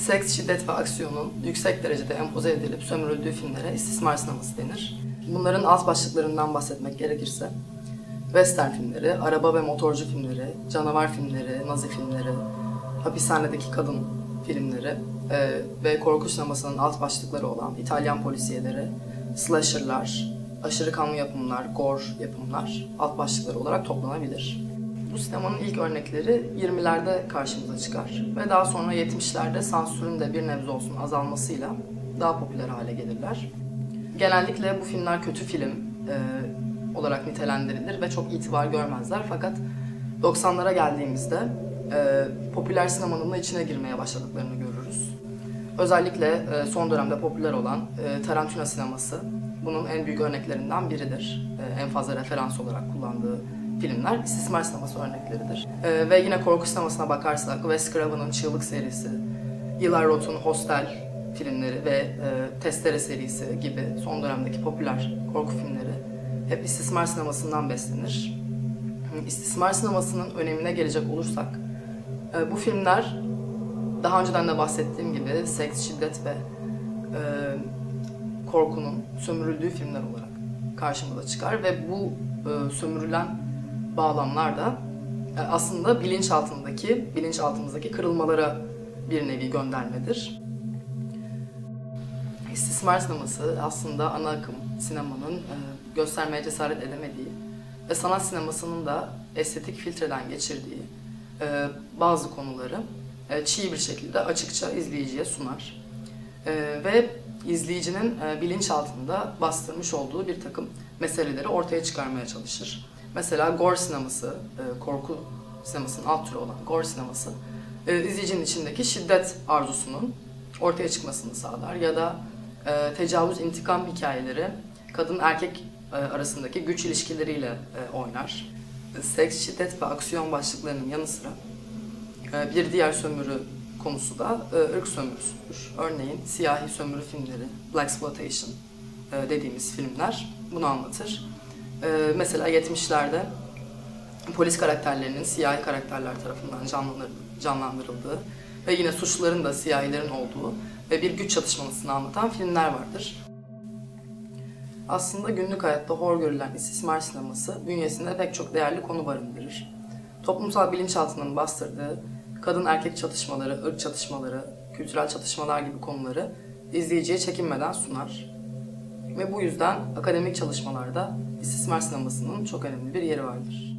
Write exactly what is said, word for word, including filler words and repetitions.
Seks, şiddet ve aksiyonun yüksek derecede empoze edilip sömürüldüğü filmlere istismar sineması denir. Bunların alt başlıklarından bahsetmek gerekirse, western filmleri, araba ve motorcu filmleri, canavar filmleri, nazi filmleri, hapishanedeki kadın filmleri e, ve korku sinemasının alt başlıkları olan İtalyan polisiyeleri, slasher'lar, aşırı kanlı yapımlar, gore yapımlar alt başlıkları olarak toplanabilir. Bu sinemanın ilk örnekleri yirmilerde karşımıza çıkar ve daha sonra yetmişlerde sansürün de bir nebze olsun azalmasıyla daha popüler hale gelirler. Genellikle bu filmler kötü film e, olarak nitelendirilir ve çok itibar görmezler, fakat doksanlara geldiğimizde e, popüler sinemanın da içine girmeye başladıklarını görürüz. Özellikle e, son dönemde popüler olan e, Tarantino sineması bunun en büyük örneklerinden biridir. E, en fazla referans olarak kullandığı filmler istismar sineması örnekleridir. E, ve yine korku sinemasına bakarsak Wes Craven'ın Çığlık serisi, Eli Roth'un Hostel filmleri ve e, Testere serisi gibi son dönemdeki popüler korku filmleri hep istismar sinemasından beslenir. İstismar sinemasının önemine gelecek olursak, e, bu filmler daha önceden de bahsettiğim gibi seks, şiddet ve e, korkunun sömürüldüğü filmler olarak karşımıza çıkar ve bu e, sömürülen bağlamlar da e, aslında bilinçaltındaki, bilinçaltımızdaki kırılmalara bir nevi göndermedir. İstismar sineması aslında ana akım sinemanın e, göstermeye cesaret edemediği ve sanat sinemasının da estetik filtreden geçirdiği e, bazı konuları e, çiğ bir şekilde açıkça izleyiciye sunar. E, ve izleyicinin e, bilinçaltında bastırmış olduğu bir takım meseleleri ortaya çıkarmaya çalışır. Mesela gore sineması, e, korku sinemasının alt türü olan gore sineması, e, izleyicinin içindeki şiddet arzusunun ortaya çıkmasını sağlar ya da e, tecavüz, intikam hikayeleri kadın erkek e, arasındaki güç ilişkileriyle e, oynar. Seks, şiddet ve aksiyon başlıklarının yanı sıra e, bir diğer sömürü konusu da e, ırk sömürüsüdür. Örneğin siyahi sömürü filmleri, blaxploitation e, dediğimiz filmler bunu anlatır. E, mesela yetmişlerde polis karakterlerinin siyahi karakterler tarafından canlanır, canlandırıldığı ve yine suçluların da siyahilerin olduğu ve bir güç çatışmasını anlatan filmler vardır. Aslında günlük hayatta hor görülen istismar sineması bünyesinde pek çok değerli konu barındırır. Toplumsal bilinçaltının bastırdığı kadın erkek çatışmaları, ırk çatışmaları, kültürel çatışmalar gibi konuları izleyiciye çekinmeden sunar. Ve bu yüzden akademik çalışmalarda istismar sinemasının çok önemli bir yeri vardır.